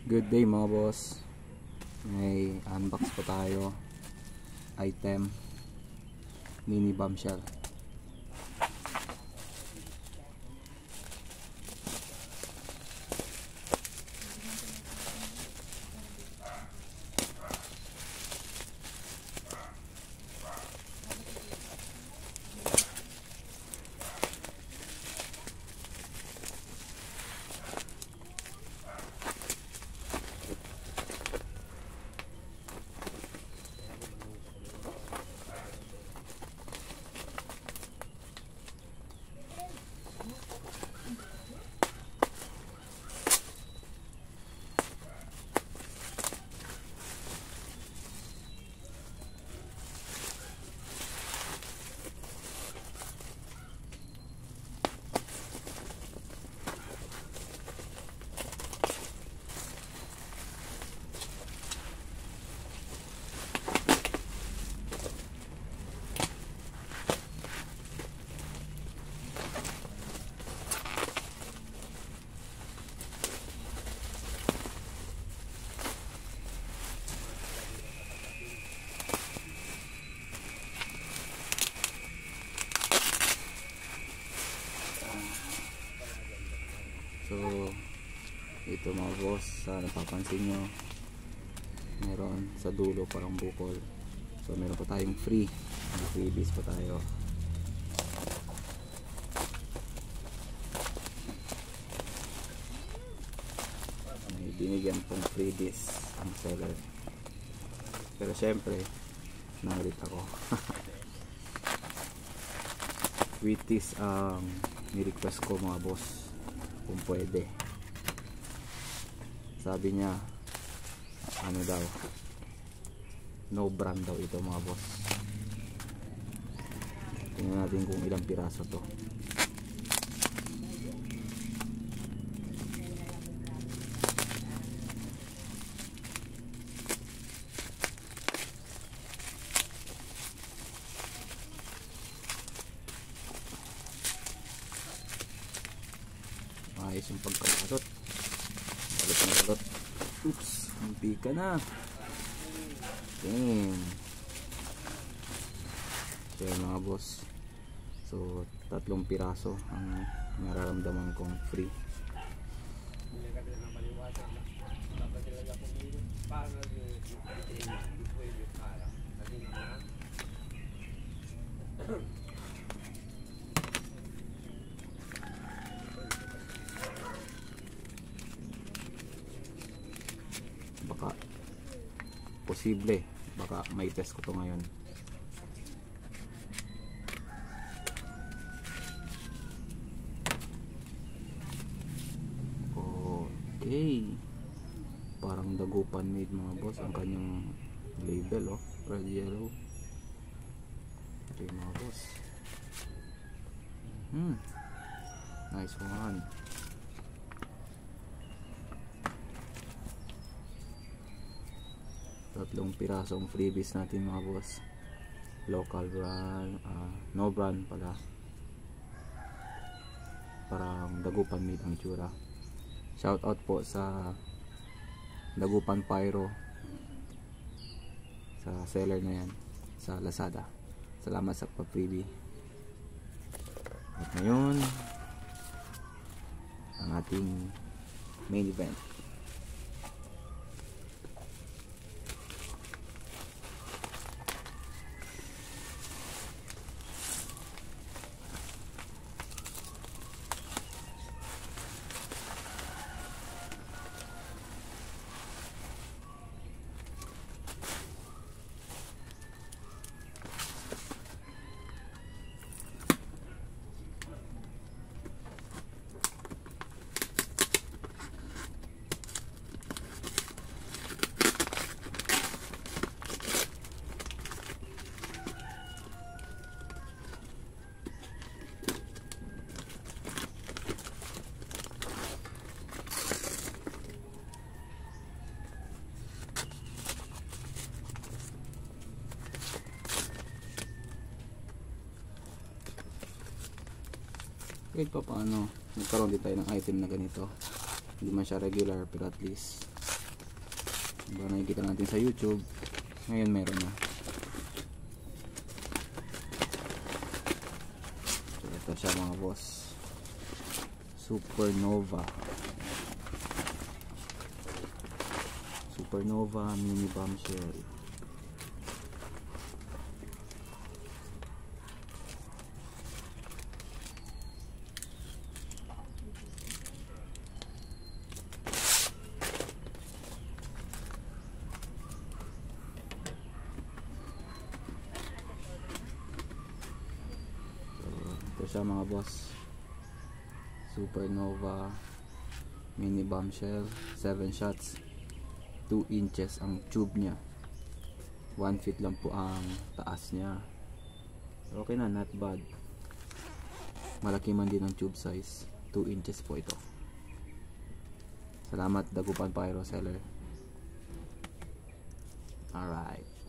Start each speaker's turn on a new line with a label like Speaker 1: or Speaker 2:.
Speaker 1: Good day mga boss. May unbox pa tayo. Item mini bombshell. So ito mga boss, sa napapansin nyo, meron sa dulo parang bukol. So meron pa tayong free, may freebies pa tayo. May binigyan pong freebies ang seller, pero syempre nangulit ako. Wheaties ang ni-request ko mga boss, kung pwede. Sabi niya ano daw, no brand daw ito mga boss. Tingnan natin kung ilang piraso to. Ayos yung pagkakalot. Balot ang balot. Oops, hindi ka na. Damn. So mga boss, so 3 piraso ang nararamdaman kong free. Baka posible, baka may test ko to ngayon. Okay, parang dagupan made mga boss ang kanyang label, oh, red yellow. Okay mga boss, nice one. Tatlong pirasong freebies natin mga boss. Local brand, no brand pala. Parang dagupan made ang itsura. Shout out po sa Dagupan Pyro, sa seller na yan sa Lazada. Salamat sa pa-freebie. At ngayon ang ating main event. kahit pa paano nagkaroon din tayo ng item na ganito. Hindi man siya regular pero at least Diba nakikita natin sa YouTube, ngayon meron na. So ito siya mga boss, Supernova mini bombshell. Ito siya mga boss, Supernova mini bombshell, 7 shots, 2 inches ang tube nya, 1 feet lang po ang taas nya. Okay na, not bad. Malaki man din ang tube size, 2 inches po ito. Salamat Dagupan Pyro Seller. Alright.